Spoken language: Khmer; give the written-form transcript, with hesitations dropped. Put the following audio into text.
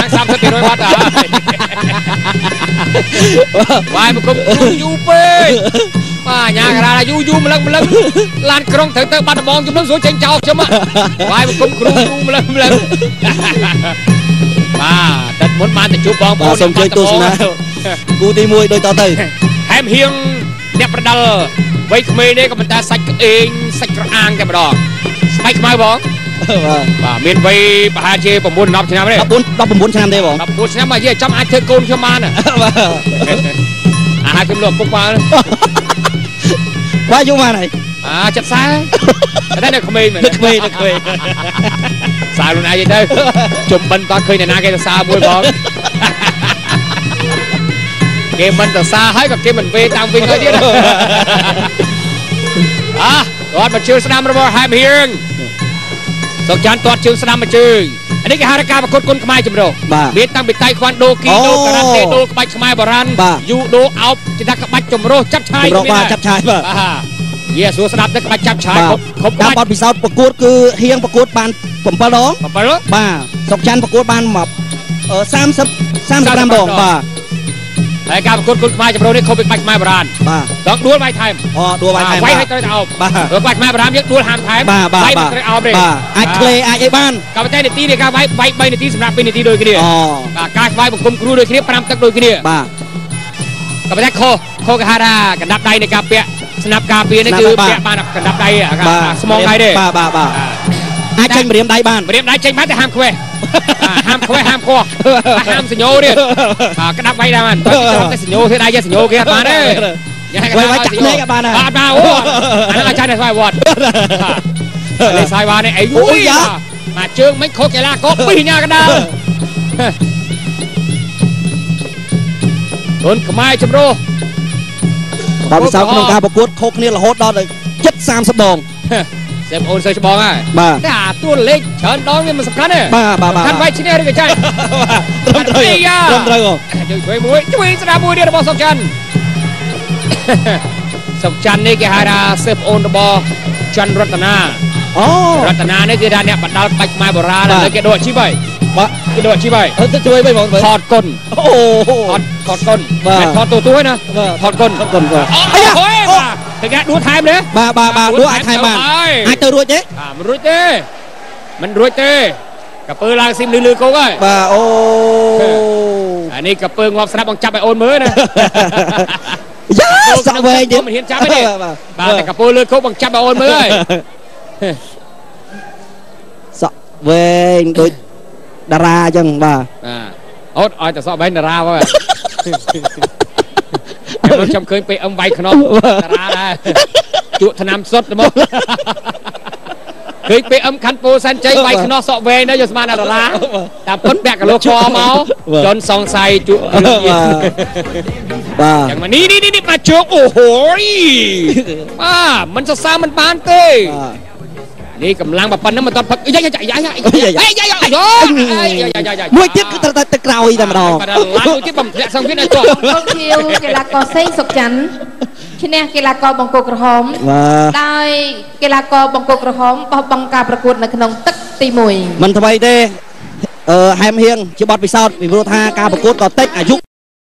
30 rồi bắt à vài một công du pe mà nhà ra là du một lần lan krong thử tới bắt bom chúng nó xuống tranh trao chứ mà vài một công một lần mà thật muốn ban thì chụp bom bom xong chơi tôi nào cú ti mui đôi to từ em hiêng đẹp Pradal vậy Khmer đây có mình ta sạch sạch ang cái mà đỏ sạch mai bóng và miền Tây bà hai chị bồng buôn nọc thế nào đấy đọc bồng buôn xem đây bóng đọc buôn xem mà gì trong ai chơi côn cho man hai cái lượm bốc qua quá dung mà này chặt xa đây là Khmer mày xa luôn ai vậy đây chụp bên toàn khơi này na cái xa mui bóng kia mình từ xa hết còn kia mình về tăng viên thôi chứ đó mà chưa xem rồi hai miếng Sokchan toát chương năm mà chơi anh ấy cái hai ca mà Kun Khmer chấm rồi biết tăng bị tay khoan đô ký đô karate đô bạch Khmer baran judo áo chỉ ta các bạch chấm rồi chấp chai chấp chai mà yes số năm tới bạch chấp chai không đáp bọt bị saoประกวดคือเฮียงประกวดban 7 ดองបាទ Sokchan ประกวดban 35 ดองបាទแต่การประกวดKun Khmerจำนวนนี้เขาเป็นบาดไม้โบราณต้องดวลไม้ไทม์ดวลไม้ไทม์ไว้ให้ตัวเอาบาดไม้โบราณยังดวลหามไทม์ไว้มันตัวเอาเลยអាចเคลអាចไอ้บ้านกับใจในตีเนี่ยการไว้ในตีสำหรับเป็นในตีโดยกันเนี่ยการไว้บุกคุมครูโดยกันเนี่ยประนำตักโดยกันเนี่ยกับใจโคกฮารากันดับใดในการเปียสนับการเปียนี่คือเปียบ้านกันดับใดสมองใดเด้អាចចេញម្រាមដៃបានម្រាមដៃចេញបានតែហាមខ្វេហាមខ្វេហាមខហាមសញ្ញោទៀតក្តាប់ໄວដែរបានតែសញ្ញោទេដៃសញ្ញោគេអត់បានទេไว้จับเล็กបានហើយអត់បានអូអានោះអាចារ្យស្វាយវត្តលេស្វាយវត្តនេះអីអូយមកជើងមិនខុសកីឡាករពីញ៉ាកដាលKun Khmerចម្រុះបាទពិសោធន៍ក្នុងការប្រកួតខុសគ្នារហូតដល់ជិត30 ដងសេមអូនសើច្បងហើយតែអាតួលេខច្រើនដងវាមិនសំខាន់ទេបាទខាន់វាយឈ្នះឬក៏ចាញ់ត្រឹមត្រូវជួយស្ដាប់មួយទៀតរបស់Sokchan Sokchanនេះគេហៅថាសេមអូនរបស់ច័ន្ទរតនារតនានេះគេថាអ្នកបណ្ដាលបាច់ខ្មែរបុរាណហើយគេដូរអាជីពហើយបាទគេដូរអាជីពហើយជួយបីបងថតគុណថតគុណមិនថតទូហើយណាថតគុណអូយគេគេដួលថែមទេបាទដួលអាចថែមបានអាចទៅរួចទេមិនរួចទេកពើឡើងស៊ីមលឺគោកហើយបាទអូអានេះកពើងាប់ស្រាប់បងចាប់ឲ្យអូនមើលណាយ៉ាសក់វែងទៀតមិនហ៊ានចាប់ទេបាទតែកពើលឺគោកបងចាប់ឲ្យអូនមើលហើយសក់វែងដូចតារាអញ្ចឹងបាទអូតឲ្យតែសក់វែងតារាមកខ្ញុំឃើញពេលអឹមវាយខ្នោះតារាដែរជក់ថ្នាំសុទ្ធទៅមកឃើញពេលអឹមខាន់ពោសែនជ័យវាយខ្នោះសក់វែងដែរយកស្មានតារាតាមពុតពាក់កលោខមកចនសង្ស័យជក់គ្រឿងបាទយ៉ាងនេះមកជក់អូហូយបាទមិនសរសើរមិនបានទេនេះកម្លាំងប៉ុណ្ណឹងមិនតន់ផឹកយាយមួយទៀតគឺត្រូវតែទឹកក្រោយតែម្ដងឡើងមួយទៀតបំធ្លាក់សងទៀតឲ្យជាប់លោកជាវកីឡាករសេងSokchanឈ្នះកីឡាករបង្គោលក្រហមដោយកីឡាករបង្គោលក្រហមបោះបង់ការប្រកួតនៅក្នុងទឹកទី1 មិនថ្មីទេហែមហៀងជាបទពិសោធន៍ពីព្រោះថាការប្រកួតក៏តិចអាយុ